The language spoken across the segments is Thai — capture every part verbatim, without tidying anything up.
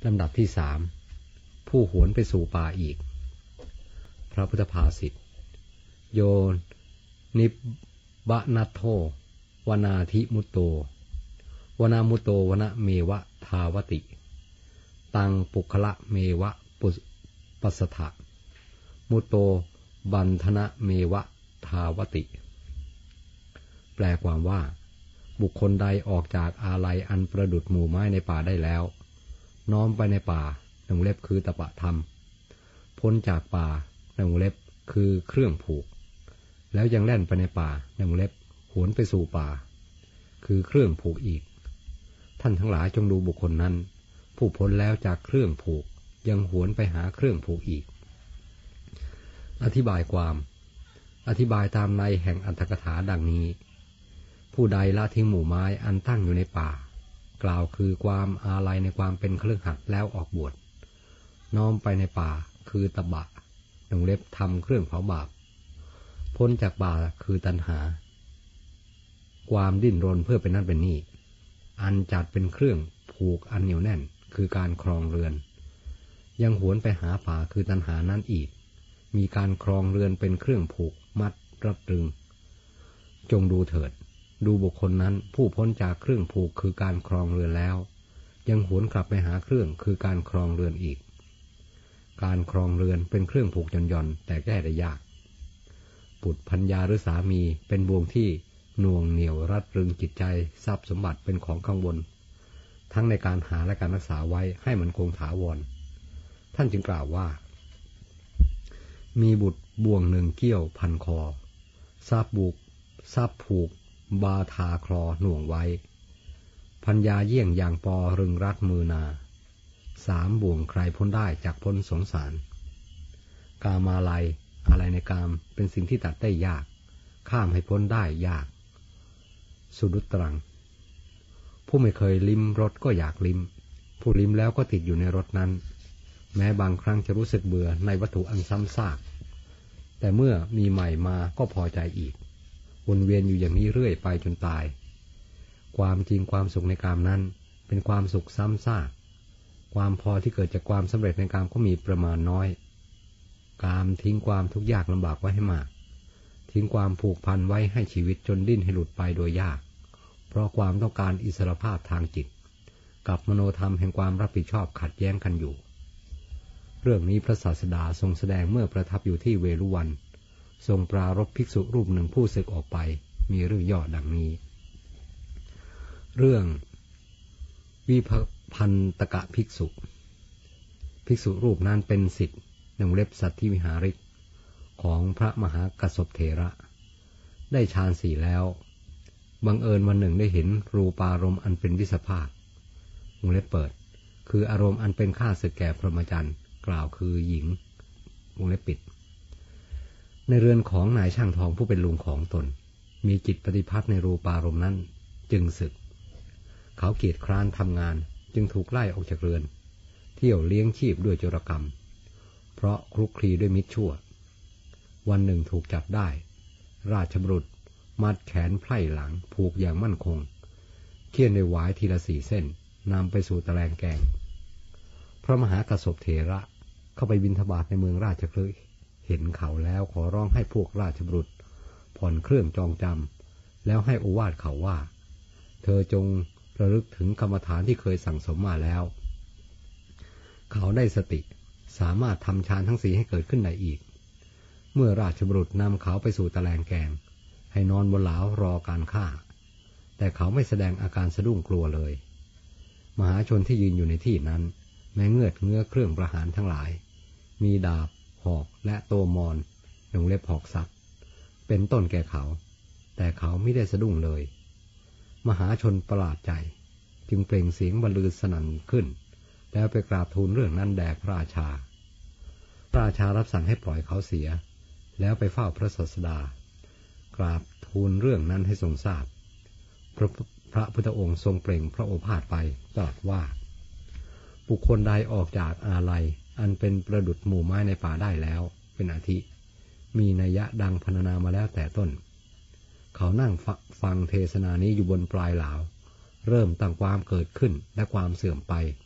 ลำดับที่สามผู้หวนไปสู่ป่าอีกพระพุทธภาษิตโยนิบะนัทโธวนาธิมุตโตวนามุตโตวนะเมวะทาวติตังปุคละเมวะปุปัสสถะมุตโตบันธนะเมวะทาวติแปลความว่าบุคคลใดออกจากอาลัยอันประดุจหมู่ไม้ในป่าได้แล้วน้อมไปในป่าในวงเล็บคือตปะธรรมพ้นจากป่าในวงเล็บคือเครื่องผูกแล้วยังแล่นไปในป่าในวงเล็บหวนไปสู่ป่าคือเครื่องผูกอีกท่านทั้งหลายจงดูบุคคลนั้นผู้พ้นแล้วจากเครื่องผูกยังหวนไปหาเครื่องผูกอีกอธิบายความอธิบายตามในแห่งอรรถกถาดังนี้ผู้ใดละทิ้งหมู่ไม้อันตั้งอยู่ในป่ากล่าวคือความอาลัยในความเป็นเครื่องหัดแล้วออกบวชน้อมไปในป่าคือตบะวงเล็บทำเครื่องเผาบาปพ้นจากป่าคือตัณหาความดิ้นรนเพื่อเป็นนั่นเป็นนี่อันจัดเป็นเครื่องผูกอันเหนียวแน่นคือการครองเรือนยังหวนไปหาป่าคือตัณหานั้นอีกมีการครองเรือนเป็นเครื่องผูกมัดรัดรึงจงดูเถิดดูบุคคลนั้นผู้พ้นจากเครื่องผูกคือการครองเรือนแล้วยังหวนกลับไปหาเครื่องคือการครองเรือนอีกการครองเรือนเป็นเครื่องผูกหย่อนๆแต่แก้ได้ยากบุตรภรรยาหรือสามีเป็นบ่วงที่หน่วงเหนี่ยวรัดรึงจิตใจทรัพย์สมบัติเป็นของกังวลทั้งในการหาและการรักษาไว้ให้มันคงถาวรท่านจึงกล่าวว่ามีบุตรบ่วงหนึ่งเกี้ยวพันคอทรัพย์บุกทรัพย์ผูกบาทาคลอหน่วงไว้พัญญาเยี่ยงอย่างปอรึงรัดมือนาสามบ่วงใครพ้นได้จากพ้นสงสารกามาลัยอะไรในกามเป็นสิ่งที่ตัดได้ยากข้ามให้พ้นได้ยากสุดุตรังผู้ไม่เคยลิ้มรสก็อยากลิ้มผู้ลิ้มแล้วก็ติดอยู่ในรสนั้นแม้บางครั้งจะรู้สึกเบื่อในวัตถุอันซ้ำซากแต่เมื่อมีใหม่มาก็พอใจอีกวนเวียนอยู่อย่างนี้เรื่อยไปจนตายความจริงความสุขในกามนั้นเป็นความสุขซ้ำซากความพอที่เกิดจากความสำเร็จในกามก็มีประมาณน้อยกามทิ้งความทุกข์ยากลำบากไว้ให้มากทิ้งความผูกพันไว้ให้ชีวิตจนดิ้นให้หลุดไปโดยยากเพราะความต้องการอิสรภาพทางจิตกับมโนธรรมแห่งความรับผิดชอบขัดแย้งกันอยู่เรื่องนี้พระศาสดาทรงแสดงเมื่อประทับอยู่ที่เวฬุวันทรงปรารภภิกษุรูปหนึ่งผู้สึกออกไปมีเรื่องย่อดังนี้เรื่องวิพันตกะภิกษุภิกษุรูปนั้นเป็นศิษย์ในวงเล็บสัตถิวิหาริกของพระมหากัสสปเถระได้ฌานสี่แล้วบังเอิญวันหนึ่งได้เห็นรูปารมณ์อันเป็นวิสภาควงเล็บเปิดคืออารมณ์อันเป็นข้าศึกแก่พรหมจรรย์กล่าวคือหญิงวงเล็บปิดในเรือนของนายช่างทองผู้เป็นลุงของตนมีจิตปฏิภัทในรูปารมณ์นั้นจึงสึกเขาเกียจคร้านทำงานจึงถูกไล่ออกจากเรือนเที่ยวเลี้ยงชีพด้วยโจรกรรมเพราะคลุกคลีด้วยมิตรชั่ววันหนึ่งถูกจับได้ราชบุตรมัดแขนไพร่หลังผูกอย่างมั่นคงเคี่ยนด้วยหวายทีละสี่เส้นนำไปสู่ตะแลงแกงพระมหากัสสปเถระเข้าไปบิณฑบาตในเมืองราชคฤห์เห็นเขาแล้วขอร้องให้พวกราชบุตรผ่อนเครื่องจองจำแล้วให้โอวาทเขาว่าเธอจงระลึกถึงกรรมฐานที่เคยสั่งสมมาแล้วเขาได้สติสามารถทำฌานทั้งสี่ให้เกิดขึ้นได้อีกเมื่อราชบุตรนำเขาไปสู่ตะแลงแกงให้นอนบนหลาวรอการฆ่าแต่เขาไม่แสดงอาการสะดุ้งกลัวเลยมหาชนที่ยืนอยู่ในที่นั้นแม้เงือดเงื้อเครื่องประหารทั้งหลายมีดาบหอกและโตมอนวงเล็บหอกซักเป็นต้นแก่เขาแต่เขาไม่ได้สะดุ้งเลยมหาชนประหลาดใจจึงเปล่งเสียงบรรลือสนั่นขึ้นแล้วไปกราบทูลเรื่องนั้นแด่พระราชาพระราชารับสั่งให้ปล่อยเขาเสียแล้วไปเฝ้าพระศาสดากราบทูลเรื่องนั้นให้ทรงทราบพระพระพุทธองค์ทรงเปล่งพระโอภาสไปตรัสว่าบุคคลใดออกจากอาลัยอันเป็นประดุจหมู่ไม้ในป่าได้แล้วเป็นอาทิมีนัยยะดังพรรณนามาแล้วแต่ต้นเขานั่งฟังเทศนานี้อยู่บนปลายหลาวเริ่มตั้งความเกิดขึ้นและความเสื่อมไป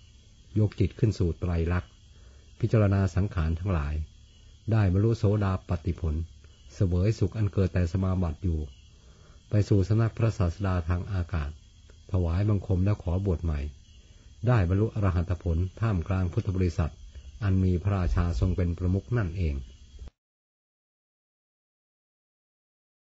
ยกจิตขึ้นสู่ไตรลักษณ์พิจารณาสังขารทั้งหลายได้บรรลุโสดาปัตติผลเสวยสุขอันเกิดแต่สมาบัติอยู่ไปสู่สำนักพระศาสดาทางอากาศถวายบังคมและขอบวชใหม่ได้บรรลุอรหัตผลท่ามกลางพุทธบริษัทอันมีพระราชาทรงเป็นประมุขนั่นเอง